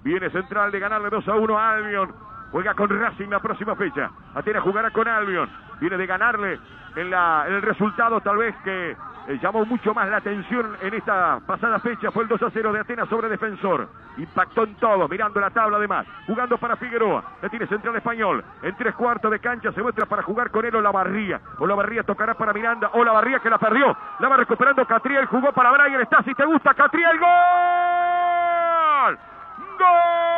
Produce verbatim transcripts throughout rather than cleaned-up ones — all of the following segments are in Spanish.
Viene Central de ganarle dos a uno a Albion. Juega con Racing la próxima fecha. Atenas jugará con Albion. Viene de ganarle en, la, en el resultado tal vez que eh, llamó mucho más la atención en esta pasada fecha. Fue el dos a cero de Atenas sobre Defensor. Impactó en todo, mirando la tabla además. Jugando para Figueroa. La tiene Central Español. En tres cuartos de cancha se muestra para jugar con él Olavarría. Olavarría tocará para Miranda. Olavarría que la perdió. La va recuperando Catriel. Jugó para Brian. Está si te gusta Catriel. ¡Gol! ¡Gol!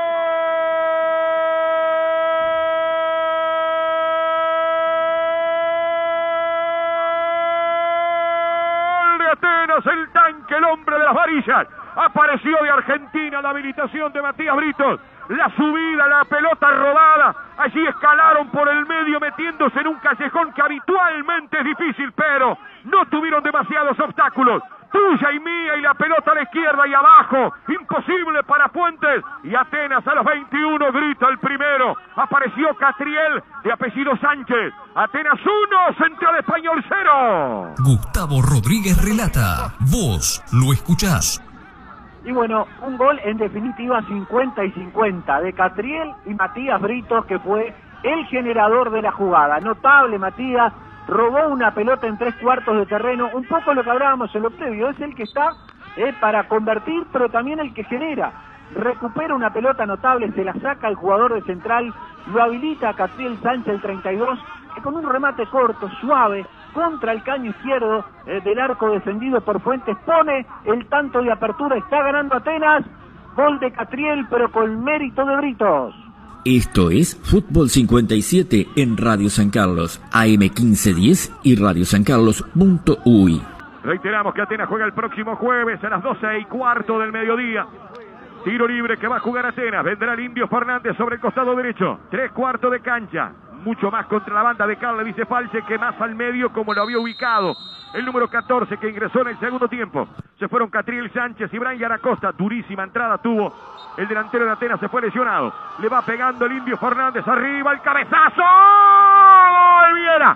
Atenas, el tanque, el hombre de las varillas. Apareció de Argentina la habilitación de Matías Britos. La subida, la pelota rodada. Allí escalaron por el medio metiéndose en un callejón que habitualmente es difícil, pero no tuvieron demasiados obstáculos. Tuya y mía y la pelota a la izquierda y abajo. Imposible para Fuentes. Y Atenas a los veintiuno grita el primero. Apareció Catriel de apellido Sánchez. Atenas uno, Central Español cero. Gustavo Rodríguez relata. Vos lo escuchás. Y bueno, un gol en definitiva cincuenta y cincuenta de Catriel y Matías Britos, que fue el generador de la jugada. Notable Matías. Robó una pelota en tres cuartos de terreno, un poco lo que hablábamos en lo previo, es el que está eh, para convertir, pero también el que genera. Recupera una pelota notable, se la saca el jugador de Central, lo habilita a Catriel Sánchez, el treinta y dos, que con un remate corto, suave, contra el caño izquierdo eh, del arco defendido por Fuentes, pone el tanto de apertura, está ganando Atenas, gol de Catriel, pero con mérito de Britos. Esto es Fútbol cincuenta y siete en Radio San Carlos, A M quince diez y radio san carlos punto u y. Reiteramos que Atenas juega el próximo jueves a las doce y cuarto del mediodía. Tiro libre que va a jugar Atenas. Vendrá el Indio Fernández sobre el costado derecho. Tres cuartos de cancha. Mucho más contra la banda de Carle, dice Falche, que más al medio como lo había ubicado el número catorce que ingresó en el segundo tiempo. Se fueron Catriel Sánchez y Brian Acosta. Durísima entrada tuvo el delantero de Atenas, se fue lesionado. Le va pegando el Indio Fernández arriba, el cabezazo. ¡Gol! Viera.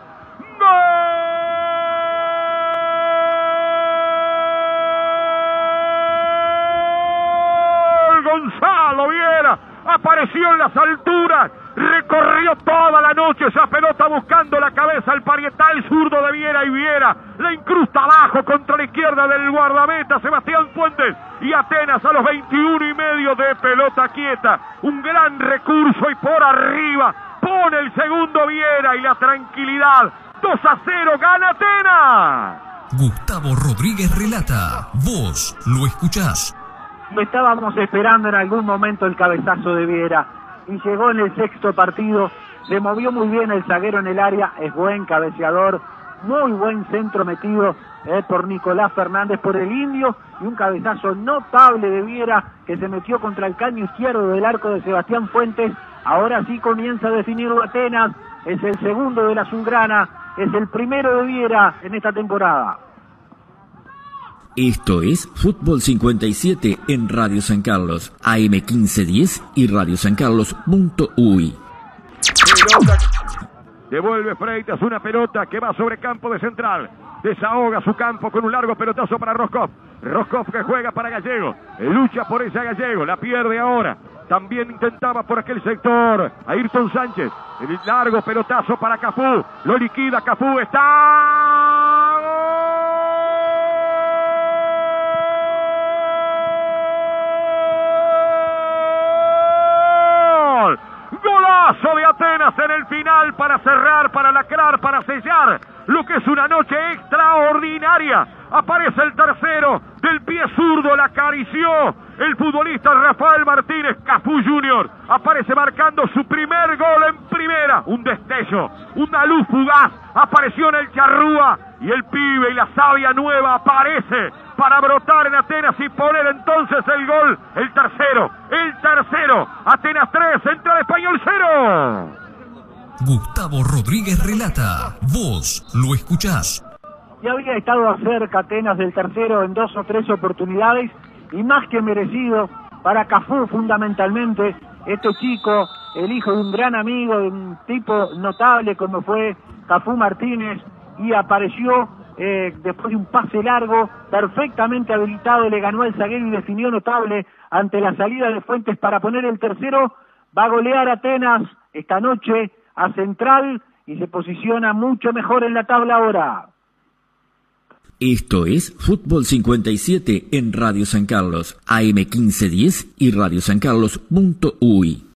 ¡Gol! Gonzalo Viera apareció en las alturas. Recorrió toda la noche esa pelota buscando la cabeza al parietal zurdo de Viera, y Viera la incrusta abajo contra la izquierda del guardameta Sebastián Fuentes, y Atenas a los veintiuno y medio de pelota quieta. Un gran recurso y por arriba pone el segundo Viera y la tranquilidad. dos a cero gana Atenas. Gustavo Rodríguez relata. Vos lo escuchás. Estábamos esperando en algún momento el cabezazo de Viera. Y llegó en el sexto partido, se movió muy bien el zaguero en el área, es buen cabeceador, muy buen centro metido eh, por Nicolás Fernández, por el Indio, y un cabezazo notable de Viera que se metió contra el caño izquierdo del arco de Sebastián Fuentes. Ahora sí comienza a definirlo Atenas, es el segundo de la azulgrana, es el primero de Viera en esta temporada. Esto es Fútbol cincuenta y siete en Radio San Carlos, A M quince diez y radio san carlos punto u y. Pelota. Devuelve Freitas una pelota que va sobre campo de Central. Desahoga su campo con un largo pelotazo para Roscoff. Roscoff que juega para Gallego. Lucha por esa Gallego. La pierde ahora. También intentaba por aquel sector Ayrton Sánchez. El largo pelotazo para Cafú. Lo liquida Cafú. Está... Golazo de Atenas en el final para cerrar, para lacrar, para sellar lo que es una noche extraordinaria. Aparece el tercero del pie zurdo, la acarició el futbolista Rafael Martínez. Cafú junior aparece marcando su primer gol en primera. Un destello, una luz fugaz apareció en el Charrúa, y el pibe y la savia nueva aparece para brotar en Atenas y poner entonces el gol, el tercero, el tercero. Atenas tres, Central Español cero. Gustavo Rodríguez relata. Vos lo escuchás. Ya había estado cerca Atenas del tercero en dos o tres oportunidades, y más que merecido para Cafú fundamentalmente. Este chico, el hijo de un gran amigo, de un tipo notable como fue Cafú Martínez, y apareció eh, después de un pase largo, perfectamente habilitado, le ganó al zaguero y definió notable ante la salida de Fuentes para poner el tercero. Va a golear Atenas esta noche a Central y se posiciona mucho mejor en la tabla ahora. Esto es Fútbol cincuenta y siete en Radio San Carlos, A M quince diez y radio san carlos punto u y.